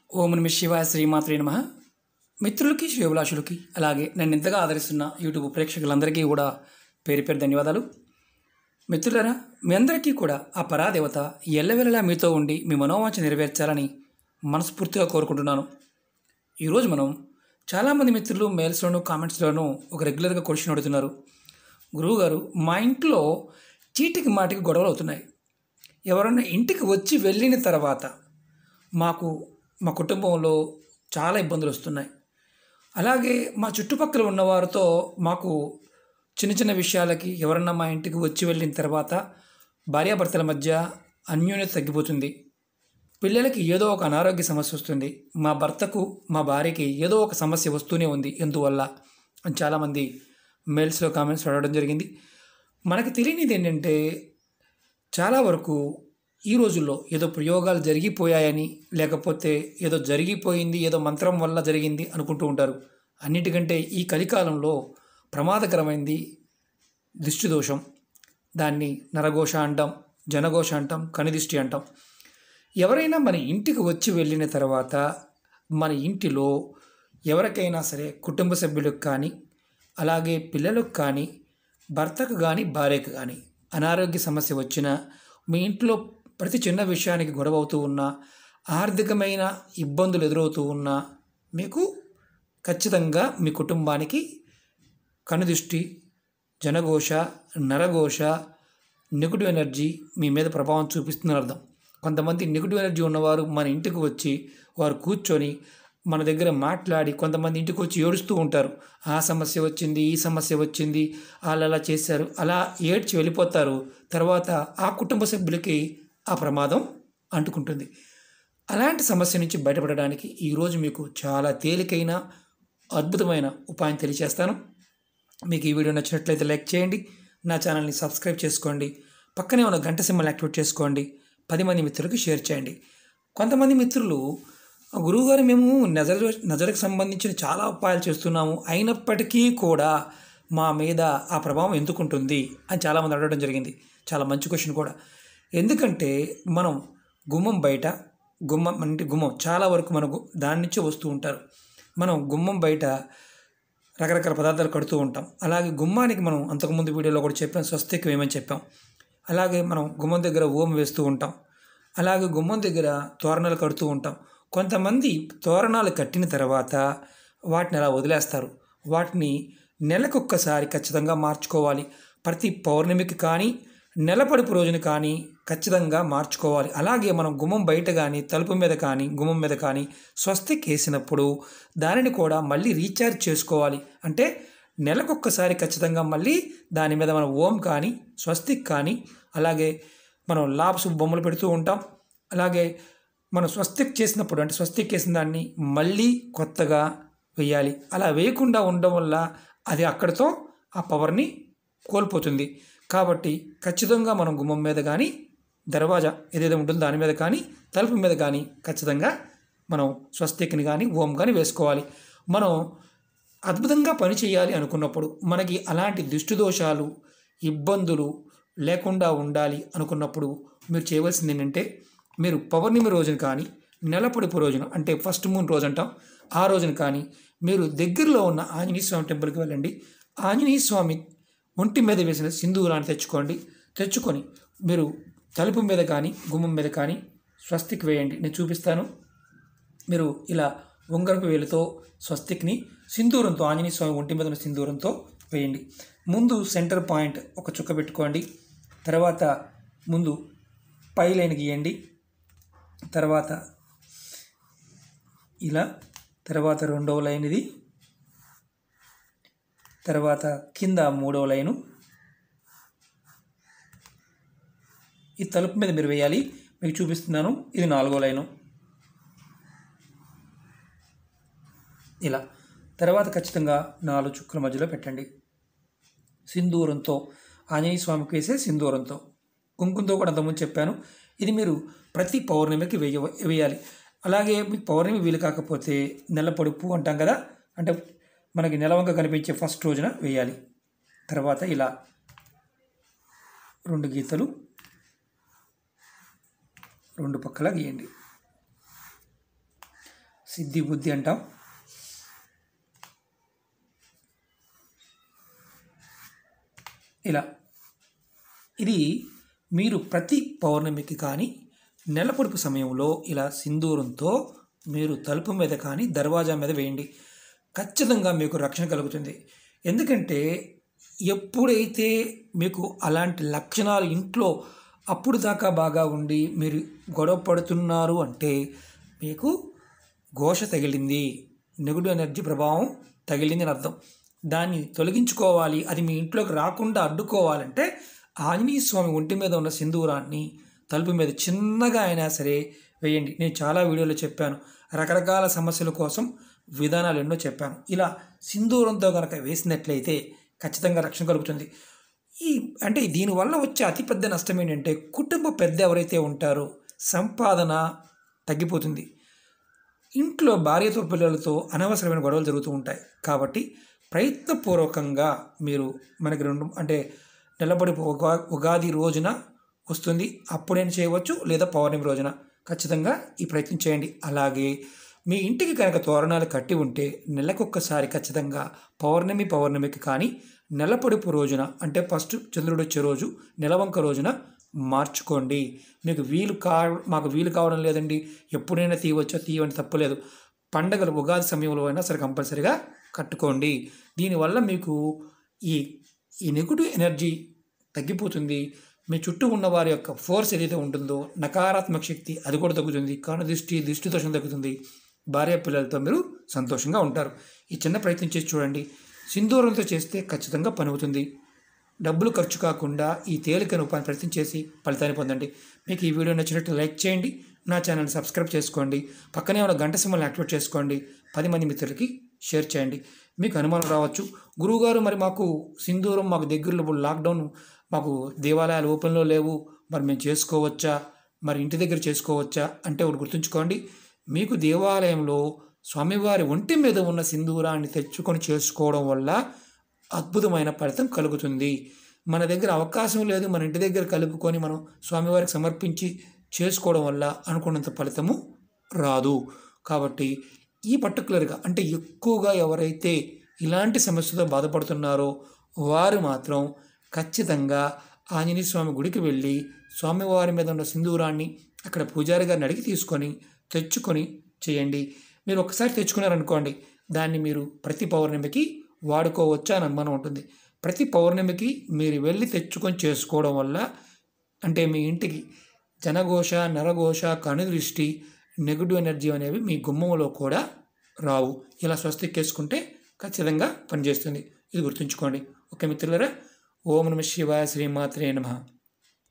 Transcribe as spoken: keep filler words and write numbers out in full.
ఓం నమః శివాయ శ్రీమాత్రే నమః. మిత్రులకి శ్రేయోభిలాషులకి అలాగే నన్ను ఇంతగా ఆదరిస్తున్న యూట్యూబ్ ప్రేక్షకులందరికీ కూడా పేరు పేరు ధన్యవాదాలు. మిత్రులారా, మీ అందరికీ కూడా ఆ పరాదేవత ఎల్లవెల్లలా మీతో ఉండి మీ మనోవాంఛ నెరవేర్చాలని మనస్ఫూర్తిగా కోరుకుంటున్నాను. ఈరోజు మనం చాలామంది మిత్రులు మెయిల్స్లోనూ కామెంట్స్లోనూ ఒక రెగ్యులర్గా క్వశ్చన్ అడుగుతున్నారు. గురువుగారు, మా ఇంట్లో చీటికి మాటికి గొడవలు అవుతున్నాయి. ఎవరన్నా ఇంటికి వచ్చి వెళ్ళిన తర్వాత మాకు మా కుటుంబంలో చాలా ఇబ్బందులు వస్తున్నాయి. అలాగే మా చుట్టుపక్కల ఉన్నవారితో మాకు చిన్న చిన్న విషయాలకి ఎవరన్నా మా ఇంటికి వచ్చి వెళ్ళిన తర్వాత భార్యాభర్తల మధ్య అన్యోన్యత తగ్గిపోతుంది. పిల్లలకి ఏదో ఒక అనారోగ్య సమస్య వస్తుంది. మా భర్తకు మా భార్యకి ఏదో ఒక సమస్య వస్తూనే ఉంది. ఎందువల్ల అని చాలామంది మెయిల్స్లో కామెంట్స్ అడగడం జరిగింది. మనకు తెలియనిది ఏంటంటే, చాలా వరకు ఈ రోజుల్లో ఏదో ప్రయోగాలు జరిగిపోయాయని, లేకపోతే ఏదో జరిగిపోయింది, ఏదో మంత్రం వల్ల జరిగింది అనుకుంటూ ఉంటారు. అన్నిటికంటే ఈ కలికాలంలో ప్రమాదకరమైంది దిష్టి దోషం. దాన్ని నరఘోష అంటాం, జనఘోష అంటాం, కనిదిష్టి అంటాం. ఎవరైనా మన ఇంటికి వచ్చి వెళ్ళిన తర్వాత మన ఇంటిలో ఎవరికైనా సరే, కుటుంబ సభ్యులకు కానీ, అలాగే పిల్లలకు కానీ, భర్తకు కానీ, భార్యకు కానీ అనారోగ్య సమస్య వచ్చినా, మీ ఇంట్లో ప్రతి చిన్న విషయానికి గొడవ అవుతూ ఉన్నా, ఆర్థికమైన ఇబ్బందులు ఎదురవుతూ ఉన్నా, మీకు ఖచ్చితంగా మీ కుటుంబానికి కనుదిష్టి, జనఘోష, నరఘోష, నెగిటివ్ ఎనర్జీ మీ మీద ప్రభావం చూపిస్తుందని అర్థం. కొంతమంది నెగిటివ్ ఎనర్జీ ఉన్నవారు మన ఇంటికి వచ్చి వారు కూర్చొని మన దగ్గర మాట్లాడి, కొంతమంది ఇంటికి వచ్చి ఏడుస్తూ ఉంటారు. ఆ సమస్య వచ్చింది, ఈ సమస్య వచ్చింది, వాళ్ళు అలా చేశారు, అలా ఏడ్చి వెళ్ళిపోతారు. తర్వాత ఆ కుటుంబ సభ్యులకి ఆ ప్రమాదం అంటుకుంటుంది. అలాంటి సమస్య నుంచి బయటపడడానికి ఈరోజు మీకు చాలా తేలికైన అద్భుతమైన ఉపాయం తెలియజేస్తాను. మీకు ఈ వీడియో నచ్చినట్లయితే లైక్ చేయండి, నా ఛానల్ని సబ్స్క్రైబ్ చేసుకోండి, పక్కనే ఉన్న గంట సింబల్ యాక్టివేట్ చేసుకోండి, పది మంది మిత్రులకు షేర్ చేయండి. కొంతమంది మిత్రులు, గురువుగారు మేము నజర్ నజర్కి సంబంధించిన చాలా ఉపాయాలు చేస్తున్నాము, అయినప్పటికీ కూడా మా మీద ఆ ప్రభావం ఎందుకుంటుంది అని చాలామంది అడగడం జరిగింది. చాలా మంచి క్వశ్చన్ కూడా. ఎందుకంటే మనం గుమ్మం బయట, గుమ్మం అంటే గుమ్మం చాలా వరకు మనకు దాని నుంచే వస్తూ ఉంటారు. మనం గుమ్మం బయట రకరకాల పదార్థాలు కడుతూ ఉంటాం. అలాగే గుమ్మానికి మనం అంతకుముందు వీడియోలో కూడా చెప్పాం, స్వస్తిక్ వేయమని చెప్పాం. అలాగే మనం గుమ్మం దగ్గర ఓం వేస్తూ ఉంటాం. అలాగే గుమ్మం దగ్గర తోరణాలు కడుతూ ఉంటాం. కొంతమంది తోరణాలు కట్టిన తర్వాత వాటిని అలా వదిలేస్తారు. వాటిని నెలకొక్కసారి ఖచ్చితంగా మార్చుకోవాలి. ప్రతి పౌర్ణమికి కానీ, నెలపడుపు రోజున కానీ ఖచ్చితంగా మార్చుకోవాలి. అలాగే మనం గుమ్మం బయట కానీ, తలుపు మీద కానీ, గుమ్మం మీద కానీ స్వస్తిక్ వేసినప్పుడు దానిని కూడా మళ్ళీ రీఛార్జ్ చేసుకోవాలి. అంటే నెలకొక్కసారి ఖచ్చితంగా మళ్ళీ దాని మీద మనం ఓం కానీ, స్వస్తిక్ కానీ, అలాగే మనం లాప్స్ బొమ్మలు పెడుతూ ఉంటాం. అలాగే మనం స్వస్తిక్ చేసినప్పుడు, అంటే స్వస్తిక్ వేసిన దాన్ని మళ్ళీ కొత్తగా వేయాలి. అలా వేయకుండా ఉండడం వల్ల అది అక్కడితో ఆ పవర్ని కోల్పోతుంది. కాబట్టి ఖచ్చితంగా మనం గుమ్మం మీద కానీ, దర్వాజా ఏదైతే ఉంటుందో దాని మీద కానీ, తలుపు మీద కానీ ఖచ్చితంగా మనం స్వస్తిక్ని కానీ, ఓం కానీ వేసుకోవాలి. మనం అద్భుతంగా పని చేయాలి అనుకున్నప్పుడు, మనకి అలాంటి దిష్టి దోషాలు, ఇబ్బందులు లేకుండా ఉండాలి అనుకున్నప్పుడు మీరు చేయవలసింది ఏంటంటే, మీరు పౌర్ణమి రోజున కానీ, నెలపొడుపు రోజున అంటే ఫస్ట్ మూన్ రోజు అంటాం, ఆ రోజున కానీ మీరు దగ్గరలో ఉన్న ఆంజనేయ స్వామి టెంపుల్కి వెళ్ళండి. ఆంజనేయ స్వామి ఒంటి మీద వేసిన సింధూరాన్ని తెచ్చుకోండి. తెచ్చుకొని మీరు తలుపు మీద కానీ, గుమ్మం మీద కానీ స్వస్తిక్ వేయండి. నేను చూపిస్తాను. మీరు ఇలా ఉంగరపు వేలుతో స్వస్తిక్ని సింధూరంతో, ఆంజనేయ స్వామి ఒంటి మీద ఉన్న సింధూరంతో వేయండి. ముందు సెంటర్ పాయింట్ ఒక చుక్క పెట్టుకోండి. తర్వాత ముందు పై లైన్ గీయండి. తర్వాత ఇలా, తర్వాత రెండవ లైన్ ఇది, తర్వాత కింద మూడవ లైను. ఈ తలుపు మీద మీరు వేయాలి. మీకు చూపిస్తున్నాను. ఇది నాలుగో లైను. ఇలా తర్వాత ఖచ్చితంగా నాలుగు చుక్కల మధ్యలో పెట్టండి. సింధూరంతో, ఆంజనేయ స్వామికి వేసే సింధూరంతో, కుంకుమతో కూడా అంతకుముందు చెప్పాను. ఇది మీరు ప్రతి పౌర్ణమికి వేయ వేయాలి. అలాగే మీకు పౌర్ణమి వీలు కాకపోతే నెల పొడుపు అంటాం కదా, అంటే మనకి నెలవంక కనిపించే ఫస్ట్ రోజున వేయాలి. తర్వాత ఇలా రెండు గీతలు రెండు పక్కల గీయండి. సిద్ధి బుద్ధి అంటాం. ఇలా ఇది మీరు ప్రతి పౌర్ణమికి కానీ నెల పొడుపు సమయంలో ఇలా సింధూరంతో మీరు తలుపు మీద కానీ దర్వాజా మీద వేయండి. ఖచ్చితంగా మీకు రక్షణ కలుగుతుంది. ఎందుకంటే ఎప్పుడైతే మీకు అలాంటి లక్షణాలు ఇంట్లో అప్పుడు దాకా బాగా ఉండి మీరు గొడవ పడుతున్నారు అంటే మీకు ఘోష తగిలింది, నెగటివ్ ఎనర్జీ ప్రభావం తగిలింది అని అర్థం. దాన్ని తొలగించుకోవాలి, అది మీ ఇంట్లోకి రాకుండా అడ్డుకోవాలంటే ఆంజనేయ స్వామి ఒంటి మీద ఉన్న సింధూరాన్ని తలుపు మీద చిన్నగా అయినా సరే వేయండి. నేను చాలా వీడియోలో చెప్పాను, రకరకాల సమస్యల కోసం విధానాలు ఎన్నో చెప్పాను. ఇలా సింధూరంతో కనుక వేసినట్లయితే ఖచ్చితంగా రక్షణ కలుగుతుంది. ఈ అంటే దీనివల్ల వచ్చే అతిపెద్ద నష్టం ఏంటంటే కుటుంబ పెద్ద ఎవరైతే ఉంటారో సంపాదన తగ్గిపోతుంది. ఇంట్లో భార్యతో పిల్లలతో అనవసరమైన గొడవలు జరుగుతూ ఉంటాయి. కాబట్టి ప్రయత్నపూర్వకంగా మీరు మనకి రెండు అంటే నెలబడి ఉగా ఉగాది రోజున వస్తుంది, అప్పుడైనా చేయవచ్చు, లేదా పౌర్ణమి రోజున ఖచ్చితంగా ఈ ప్రయత్నం చేయండి. అలాగే మీ ఇంటికి కనుక తోరణాలు కట్టి ఉంటే నెలకొక్కసారి ఖచ్చితంగా పౌర్ణమి పౌర్ణమికి కానీ నెలపొడుపు రోజున అంటే ఫస్ట్ చంద్రుడు వచ్చే రోజు నెలవంక రోజున మార్చుకోండి. మీకు వీలు కా మాకు వీలు కావడం లేదండి, ఎప్పుడైనా తీయవచ్చో తీయవని తప్పలేదు. పండగలు ఉగాది సమయంలో అయినా సరే కంపల్సరీగా కట్టుకోండి. దీనివల్ల మీకు ఈ ఈ నెగిటివ్ ఎనర్జీ తగ్గిపోతుంది. మీ చుట్టూ ఉన్న వారి యొక్క ఫోర్స్ ఏదైతే ఉంటుందో నకారాత్మక శక్తి అది కూడా తగ్గుతుంది. కను దృష్టి దృష్టి దోషం తగ్గుతుంది. భార్య పిల్లలతో మీరు సంతోషంగా ఉంటారు. ఈ చిన్న ప్రయత్నం చేసి చూడండి. సింధూరంతో చేస్తే ఖచ్చితంగా పని అవుతుంది. డబ్బులు ఖర్చు కాకుండా ఈ తేలికను ఉపాయం ప్రయత్నం చేసి ఫలితాన్ని పొందండి. మీకు ఈ వీడియో నచ్చినట్టు లైక్ చేయండి, నా ఛానల్ని సబ్స్క్రైబ్ చేసుకోండి, పక్కనే ఉన్న గంట సింబల్ని యాక్టివేట్ చేసుకోండి, పది మంది మిత్రులకి షేర్ చేయండి. మీకు అనుమానం రావచ్చు, గురువుగారు మరి మాకు సింధూరం మాకు దగ్గరలో లాక్డౌన్ మాకు దేవాలయాలు ఓపెన్లో లేవు, మరి మేము చేసుకోవచ్చా, మరి ఇంటి దగ్గర చేసుకోవచ్చా అంటే ఒకటి గుర్తుంచుకోండి. మీకు దేవాలయంలో స్వామివారి ఒంటి మీద ఉన్న సింధూరాన్ని తెచ్చుకొని చేసుకోవడం వల్ల అద్భుతమైన ఫలితం కలుగుతుంది. మన దగ్గర అవకాశం లేదు, మన ఇంటి దగ్గర కలుపుకొని మనం స్వామివారికి సమర్పించి చేసుకోవడం వల్ల అనుకున్నంత ఫలితము రాదు. కాబట్టి ఈ పర్టికులర్గా అంటే ఎక్కువగా ఎవరైతే ఇలాంటి సమస్యతో బాధపడుతున్నారో వారు మాత్రం ఖచ్చితంగా ఆంజనేయ స్వామి గుడికి వెళ్ళి స్వామివారి మీద ఉన్న సింధూరాన్ని అక్కడ పూజారి గారిని అడిగి తీసుకొని తెచ్చుకొని చేయండి. మీరు ఒకసారి తెచ్చుకున్నారనుకోండి, దాన్ని మీరు ప్రతి పౌర్ణమికి వాడుకోవచ్చా అని అనుమానం ఉంటుంది. ప్రతి పౌర్ణమికి మీరు వెళ్ళి తెచ్చుకొని చేసుకోవడం వల్ల అంటే మీ ఇంటికి జనఘోష నరఘోష కనుదృష్టి నెగిటివ్ ఎనర్జీ అనేవి మీ గుమ్మంలో కూడా రావు. ఇలా స్వస్తికేసుకుంటే ఖచ్చితంగా పనిచేస్తుంది. ఇది గుర్తుంచుకోండి. ఓకే మిత్రులారా, ఓం నమః శివాయ, శ్రీమాత్రే నమః.